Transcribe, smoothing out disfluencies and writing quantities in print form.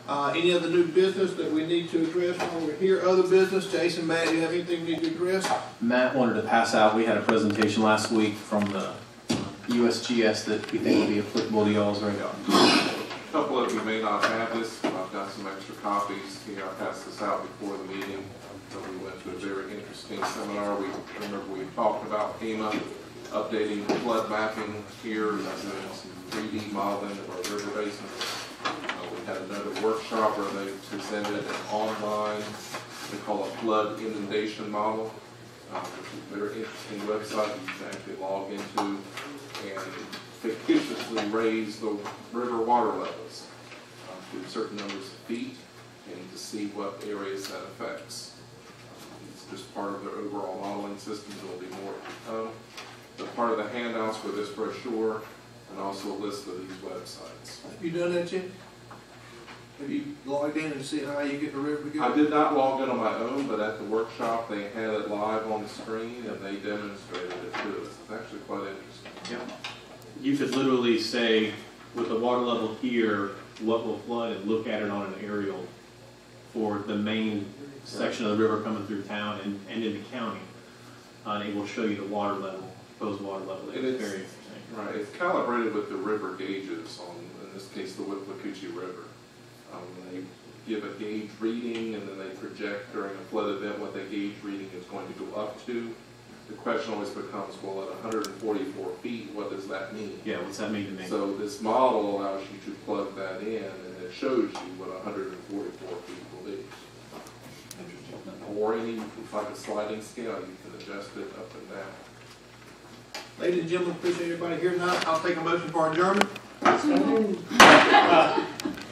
Any other new business that we need to address while we're here? Other business? Jason, Matt, do you have anything we need to address? Matt wanted to pass out, we had a presentation last week from the USGS that we think will be applicable to y'all's radar. A couple of you may not have this, but I've got some extra copies here. I passed this out before the meeting. So we went to a very interesting seminar. We talked about FEMA updating the flood mapping here and doing some 3D modeling of our river basins. We had another workshop where they presented an online, they call it flood inundation model, which is a very interesting website you can actually log into and fictitiously raise the river water levels to certain numbers of feet and to see what areas that affects. It's just part of their overall modeling system. There will be more to come. But part of the handouts for this brochure and also a list of these websites. Have you done that yet? Have you logged in and see how you get the river to go? I did not log in on my own, but at the workshop they had it live on the screen and they demonstrated it to us. It's actually quite interesting. Yeah. You could literally say, with the water level here, what will flood, and look at it on an aerial for the main section of the river coming through town and in the county. And it will show you the water level, proposed water level. It's very interesting. Right, it's calibrated with the river gauges on, in this case, the Withlacoochee River. They give a gauge reading and then they project during a flood event what that gauge reading is going to go up to. The question always becomes, well, at 144 feet, what does that mean? Yeah, what's that mean to me? So this model allows you to plug that in and it shows you what 144 feet will be. Interesting. Or any, like a sliding scale, you can adjust it up and down. Ladies and gentlemen, appreciate everybody here tonight. I'll take a motion for adjournment.